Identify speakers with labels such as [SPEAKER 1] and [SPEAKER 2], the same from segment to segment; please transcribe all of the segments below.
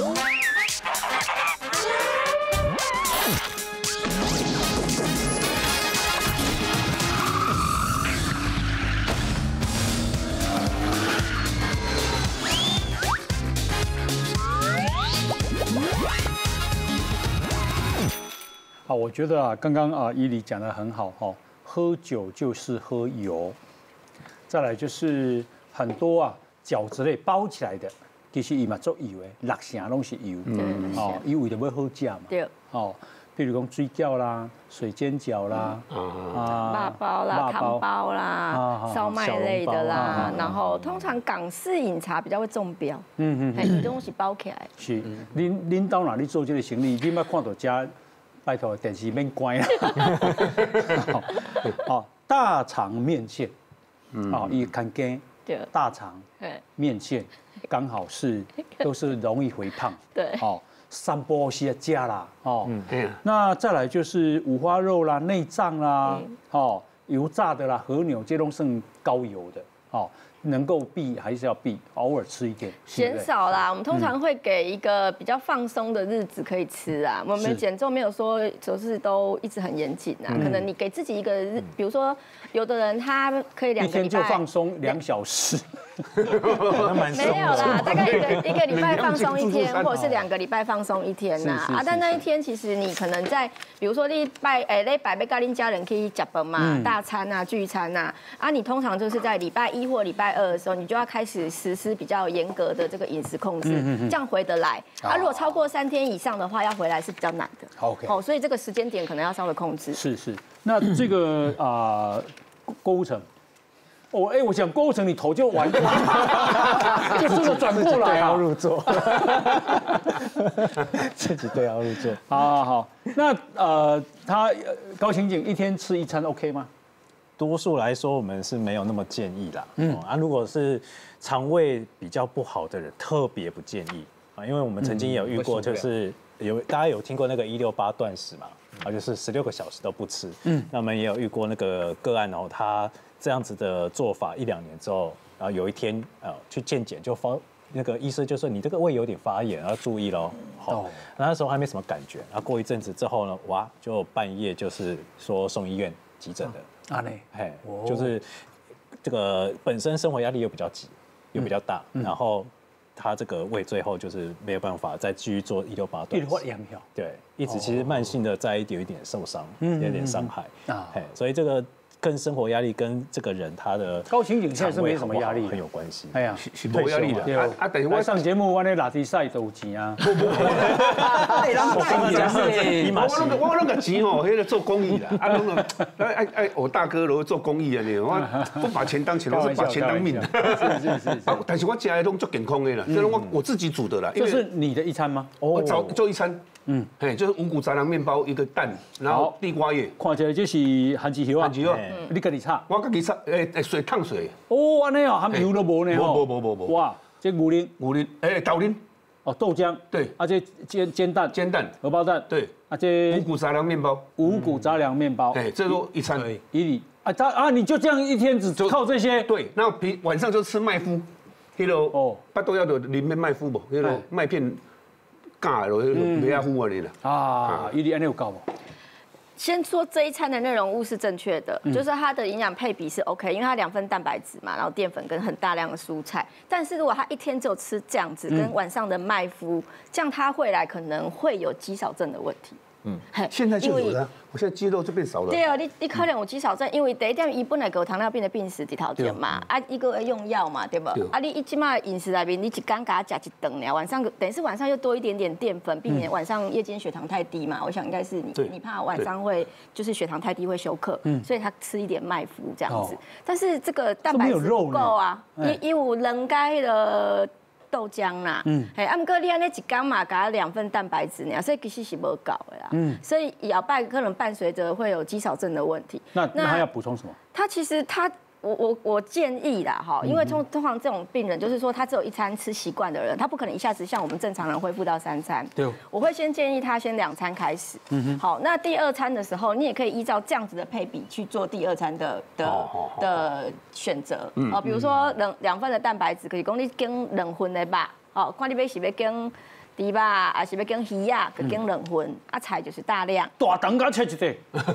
[SPEAKER 1] 好，我觉得啊，刚刚啊伊犁讲得很好哈，喝酒就是喝油，再来就是很多啊饺子类包起来的，其实伊嘛做油的，六成拢是油，哦，伊为了要好食嘛，
[SPEAKER 2] 对，
[SPEAKER 1] 哦，譬如讲水饺啦、水煎饺啦，
[SPEAKER 2] 辣包啦、汤包啦、烧麦类的啦，然后通常港式饮茶比较会中标，很多东西包起来。
[SPEAKER 1] 是，恁到哪里做这个生意，你捌看到家？拜托，电视免关啦。好，大肠面线，哦，伊看羹，大肠面线刚好是都是容易肥胖，
[SPEAKER 2] 对，
[SPEAKER 1] 哦，三波些加啦，哦，那再来就是五花肉啦、内脏啦，哦，油炸的啦、和牛这种算高油的，哦。能够避还是要避，偶尔吃一点，
[SPEAKER 2] 嫌少啦。我们通常会给一个比较放松的日子可以吃啊。我们减重没有说就是都一直很严谨啊，可能你给自己一个日，比如说有的人他可以2个礼拜
[SPEAKER 1] 一天就放松2小时，
[SPEAKER 3] 那蛮松的。
[SPEAKER 2] 没有啦，大概一个礼拜放松1天，或者是2个礼拜放松1天呐。啊，但那一天其实你可能在，比如说礼拜要跟恁家人可以吃饭嘛，大餐啊、聚餐啊，啊，你通常就是在礼拜1或礼拜2的时候，你就要开始实施比较严格的这个饮食控制，这样回得来。啊，如果超过3天以上的话，要回来是比较难的。
[SPEAKER 1] OK，
[SPEAKER 2] 好，所以这个时间点可能要稍微控制。
[SPEAKER 1] 是，那这个郭富城。我想郭富城，你头就完了，就真的转不过来
[SPEAKER 3] 对号入座，自己对号入座。
[SPEAKER 1] 好，那他高刑警一天吃1餐 OK 吗？
[SPEAKER 3] 多数来说，我们是没有那么建议啦。如果是肠胃比较不好的人，特别不建议啊，因为我们曾经也有遇过，就是大家有听过那个168断食嘛，就是16个小时都不吃。那我们也有遇过那个个案，然后他这样子的做法1-2年之后，然后有一天去健检就那个医生就说你这个胃有点发炎，要注意喽。好，那时候还没什么感觉，然后过一阵子之后呢，哇，就半夜就是说送医院急诊的。就是这个本身生活压力又比较急，又比较大，然后他这个胃最后就是没有办法再继续做168断食，对，一直其实慢性的在有一点受伤，有点伤害所以这个跟生活压力跟这个人他的
[SPEAKER 1] 高刑警现在是没什么压力，
[SPEAKER 3] 很有关系。
[SPEAKER 1] 哎呀，
[SPEAKER 4] 是没压力的。
[SPEAKER 1] 等于我上节目，我那垃圾赛都有钱啊。
[SPEAKER 4] 我跟你讲是，我那个钱哦，那个做公益的，我大哥都做公益的呢，我不把钱当钱，我是把钱当命的。是。但是我家的都做健康的啦，这是我自己煮的啦。
[SPEAKER 1] 这是你的一餐吗？
[SPEAKER 4] 我早做一餐。就是五谷杂粮面包1个蛋，然后地瓜叶，
[SPEAKER 1] 看起来就是番薯啊，你自己炒，
[SPEAKER 4] 我自己炒，水烫水。
[SPEAKER 1] 哦，安尼哦，含油都无呢吼。
[SPEAKER 4] 无。
[SPEAKER 1] 哇，这牛奶，
[SPEAKER 4] 豆奶，
[SPEAKER 1] 豆浆，
[SPEAKER 4] 对，
[SPEAKER 1] 这煎蛋，荷包蛋，
[SPEAKER 4] 对，
[SPEAKER 1] 这
[SPEAKER 4] 五谷杂粮面包，这都一餐而已。
[SPEAKER 1] 你就这样一天只靠这些？
[SPEAKER 4] 对，然后晚上就吃麦麸，巴豆要的里面麦麸不，麦片。干了，没要呼你了
[SPEAKER 1] 伊犁安尼有够无？
[SPEAKER 2] 先说这一餐的内容物是正确的，就是它的营养配比是 OK， 因为它2份蛋白质嘛，然后淀粉跟很大量的蔬菜。但是如果他一天只有吃这样子，跟晚上的麦麸，这样他会可能会有肌少症的问题。
[SPEAKER 4] 现在就有了，我现在肌肉就变少了。
[SPEAKER 2] 对啊，你可能有肌少症，因为第一点，伊本来有糖尿病的病史伫头前嘛，一个会用药嘛，对不？你即马饮食内面，你一天给他吃1顿了，晚上等于是晚上又多一点点淀粉，避免晚上夜间血糖太低嘛。我想应该是你怕晚上会就是血糖太低会休克，所以他吃一点麦麸这样子。但是这个蛋白质不够啊，伊有2该的。豆浆啦，不过你安尼一天嘛，给他2份蛋白质呢，所以其实是无够的啦。所以后摆可能伴随着会有肌少症的问题。
[SPEAKER 1] 那他要补充什么？
[SPEAKER 2] 他其实我建议啦哈，因为通常这种病人就是说他只有1餐吃习惯的人，他不可能一下子像我们正常人恢复到3餐。
[SPEAKER 1] 对，
[SPEAKER 2] 我会先建议他先2餐开始。好，那第2餐的时候，你也可以依照这样子的配比去做第2餐的选择。比如说2份的蛋白质，可以讲你跟2份的肉，看你是要跟猪吧，还是要跟鱼啊，跟2份，啊菜就是大量。
[SPEAKER 1] 大肠甲切一块。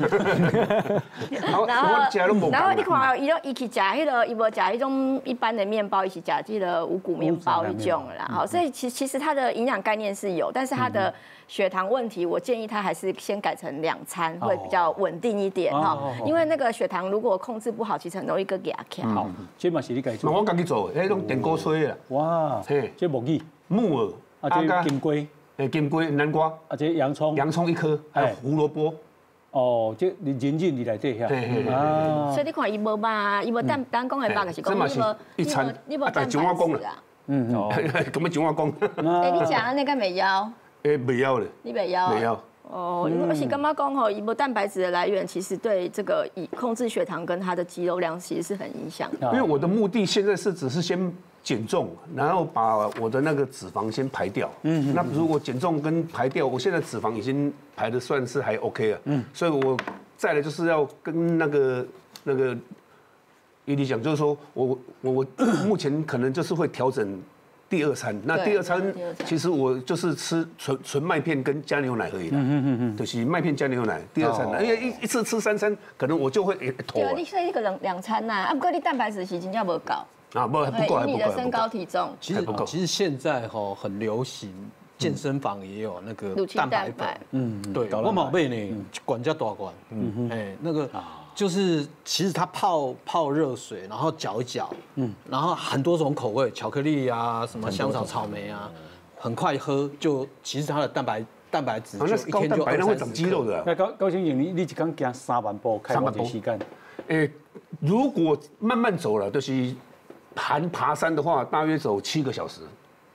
[SPEAKER 2] 然后你看，伊去食迄个，伊无食迄种一般的面包，伊是食这个五谷面包一种啦。好，所以其实它的营养概念是有，但是它的血糖问题，我建议他还是先改成2餐，会比较稳定一点哈。因为那个血糖如果控制不好，其实很容易个压起来。
[SPEAKER 1] 好，这嘛是你家做。
[SPEAKER 4] 我家己做，迄种电锅吹啦。
[SPEAKER 1] 哇，这木耳、
[SPEAKER 4] 木耳，
[SPEAKER 1] 这金龟，
[SPEAKER 4] 金龟、南瓜，
[SPEAKER 1] 这洋葱
[SPEAKER 4] 1颗，还有胡萝卜。
[SPEAKER 1] 哦，这你认真你来对下。
[SPEAKER 2] 啊。所以你看伊无肉，伊无单讲的肉，就是讲你无蛋白质啊。
[SPEAKER 4] 哦，咁样讲我讲。
[SPEAKER 2] 哎，你食安尼敢袂枵？
[SPEAKER 4] 袂枵咧。
[SPEAKER 2] 你袂枵？
[SPEAKER 4] 袂枵。
[SPEAKER 2] 哦，我是干嘛讲吼，伊无蛋白质的来源，其实对这个控制血糖跟它的肌肉量其实是很影响的。
[SPEAKER 4] 因为我的目的现在是只是先减重，然后把我的那个脂肪先排掉。那如果减重跟排掉，我现在脂肪已经排的算是还 OK 了。所以我再来就是要跟那个伊利讲，就是说我目前可能就是会调整第2餐。那第2餐其实我就是吃纯麦片跟加牛奶而已啦。就是麦片加牛奶。第2餐，因为一次吃3餐，可能我就会头。
[SPEAKER 2] 对，你说一个2餐呐，啊不过你蛋白质是真正无够。
[SPEAKER 4] 啊，不够，
[SPEAKER 2] 以你的身高体重，
[SPEAKER 5] 其实现在很流行，健身房也有那个蛋白粉。对，我毛背呢，管叫大管。那个就是其实它泡热水，然后搅一搅，然后很多种口味，巧克力啊，什么香草、草莓啊，很快喝就，其实它的蛋白质就一天就
[SPEAKER 4] 2-3会长肌肉的。
[SPEAKER 1] 那高先生，你一天行3万步，开多少时间？
[SPEAKER 4] 如果慢慢走了，就是含爬山的话，大约走7个小时。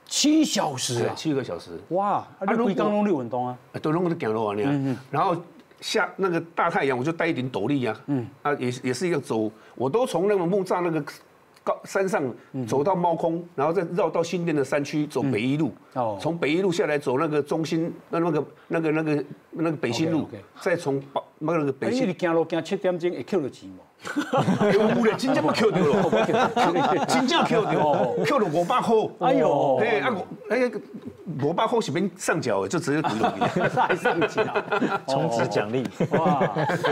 [SPEAKER 1] 7小时啊
[SPEAKER 4] ？7个小时。
[SPEAKER 1] 哇！你规工拢在运动啊？
[SPEAKER 4] 都拢在走路啊，然后下那个大太阳，我就带一顶斗笠啊。也是一个走，我都从那个木栅那个山上走到猫空，然后再绕到新店的山区走北一路。从北一路下来走那个中心那个北新路，再从那个北新。
[SPEAKER 1] 你行路行7点钟会扣到钱无？
[SPEAKER 4] 有咧，真正要扣到咯，真正扣到，扣到500块。
[SPEAKER 1] 哎呦，
[SPEAKER 4] 那个500块是免上缴的，就直接滚落去，
[SPEAKER 1] 还上缴，
[SPEAKER 3] 充值奖励。
[SPEAKER 1] 哇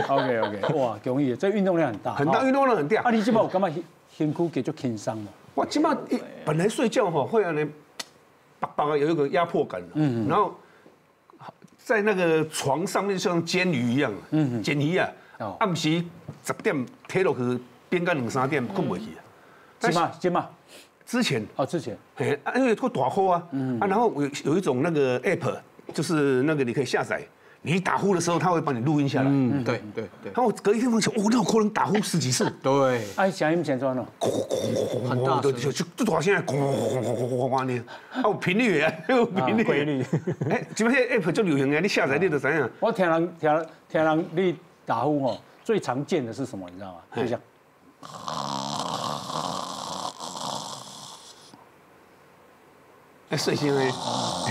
[SPEAKER 1] ，OK， 哇，容易，这运动量很大，
[SPEAKER 4] 很大，运动量很大。
[SPEAKER 1] 啊，你今摆有感觉身躯继续轻松吗？
[SPEAKER 4] 我今摆本来睡觉哈会让人有一个压迫感，然后在那个床上面像煎鱼一样，煎鱼啊。暗时10点摕落去，边到2-3点困不去啊。
[SPEAKER 1] 今嘛，
[SPEAKER 4] 之前，因为会大呼啊，然后有一种那个 app， 就是那个你可以下载，你打呼的时候，它会帮你录音下来。
[SPEAKER 5] 对。
[SPEAKER 4] 然后隔一天我想，那有可能打呼10几次。
[SPEAKER 5] 对。
[SPEAKER 1] 声音怎样呢？
[SPEAKER 5] 很大声，
[SPEAKER 4] 就大声，呢。有频率啊，有频率规律。基本上 app 就流行啊，你下载你就知影。
[SPEAKER 1] 我听人你。打呼哦，最常见的是什么？你知道吗？就像，
[SPEAKER 4] 睡醒嘞，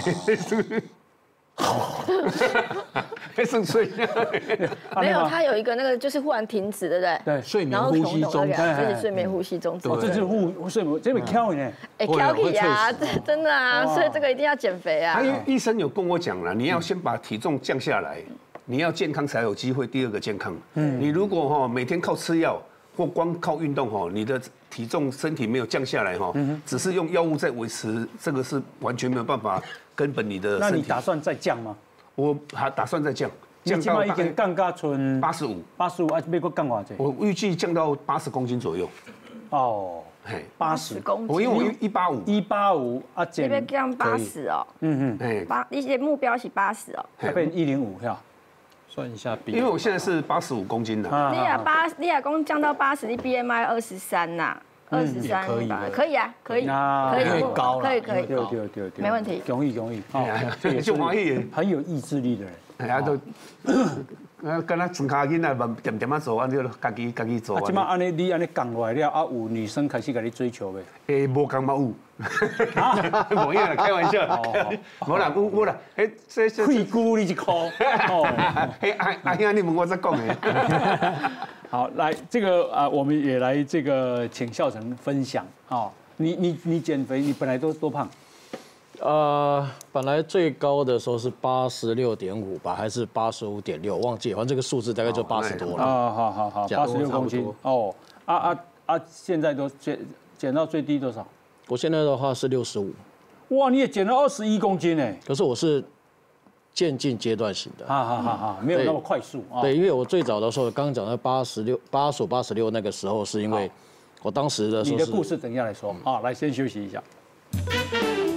[SPEAKER 4] 剩睡。
[SPEAKER 2] 没有，它有一个那个就是忽然停止，对不对？
[SPEAKER 1] 对，
[SPEAKER 5] 睡眠呼吸中，
[SPEAKER 2] 这是睡眠呼吸中止。
[SPEAKER 1] 这是睡眠，这边挑呢。
[SPEAKER 2] 挑起呀，真的啊，所以这个一定要减肥啊。
[SPEAKER 4] 医生有跟我讲了，你要先把体重降下来。你要健康才有机会。第2个健康，你如果每天靠吃药或光靠运动你的体重身体没有降下来只是用药物在维持，这个是完全没有办法根本你的身体。
[SPEAKER 1] 那你打算再降吗？
[SPEAKER 4] 我还打算再降，
[SPEAKER 1] 降到已经降到剩
[SPEAKER 4] 85
[SPEAKER 1] 啊，美国降多少？
[SPEAKER 4] 我预计降到80公斤左右。
[SPEAKER 1] 哦，80
[SPEAKER 2] 公斤。
[SPEAKER 4] 我因为我
[SPEAKER 1] 185啊，
[SPEAKER 2] 这边降80哦。你的目标是80哦。
[SPEAKER 1] 要变105是吧？
[SPEAKER 5] 算一下，
[SPEAKER 4] 因为我现在是85公斤的。
[SPEAKER 2] 你也讲降到80，你 BMI 23呐，23吧？可以啊，可以
[SPEAKER 5] 高了，
[SPEAKER 2] 可以，
[SPEAKER 1] 对，
[SPEAKER 2] 没问题。
[SPEAKER 1] 容易，
[SPEAKER 4] 就欢喜，
[SPEAKER 1] 很有意志力的人。
[SPEAKER 4] 跟他装卡囡仔，点做，按照家己做。
[SPEAKER 1] 啊，即马你安尼降落来了，啊，有女生开始甲你追求
[SPEAKER 4] 呗？无降嘛有。无影啦，开玩笑。无啦，有啦。
[SPEAKER 1] 这屁股你一箍。
[SPEAKER 4] 阿兄，你问我再讲的。
[SPEAKER 1] 好，来这个我们也来这个请孝成分享啊。你减肥，你本来都多胖？
[SPEAKER 5] 本来最高的时候是86.5吧，还是85.6，忘记，反正这个数字大概就80多了。
[SPEAKER 1] 好，86公斤哦。现在都减到最低多少？
[SPEAKER 5] 我现在的话是65。
[SPEAKER 1] 哇，你也减了21公斤哎！
[SPEAKER 5] 可是我是渐进阶段型的，
[SPEAKER 1] 没有那么快速啊。
[SPEAKER 5] 对，因为我最早的时候，刚刚讲到85那个时候，是因为我当时的时候
[SPEAKER 1] 你的故事等一下来说啊，来先休息一下。